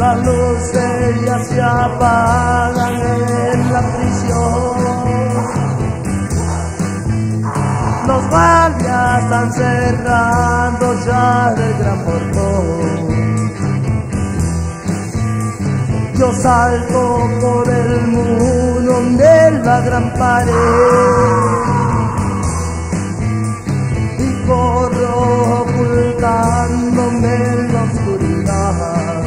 Las luces ya se apagan en la prisión. Los guardias están cerrando ya el gran portón. Yo salto por el muro de la gran pared y corro ocultándome en la oscuridad.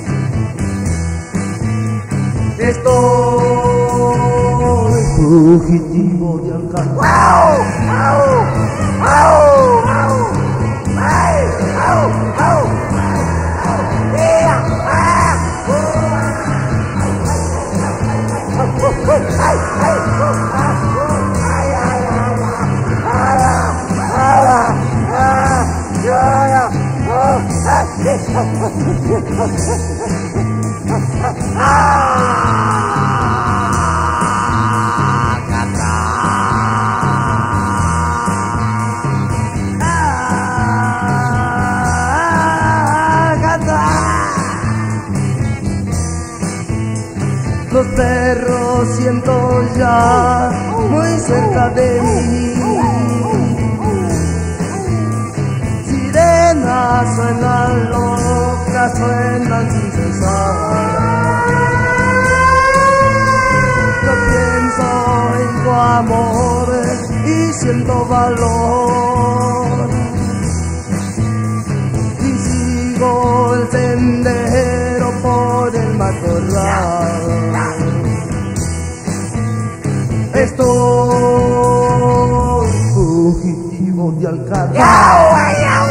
Estoy fugitivo de Alcalá. ¡Wow! ¡Wow! ¡Wow! ¡Wow! ¡Wow! Los perros siento ya muy cerca de mí. Sirenas suenan locas, suenan sin cesar. Yo pienso en tu amor y siento valor. Y sigo el sendero por el matorral. Estoy fugitivo de Alcalá.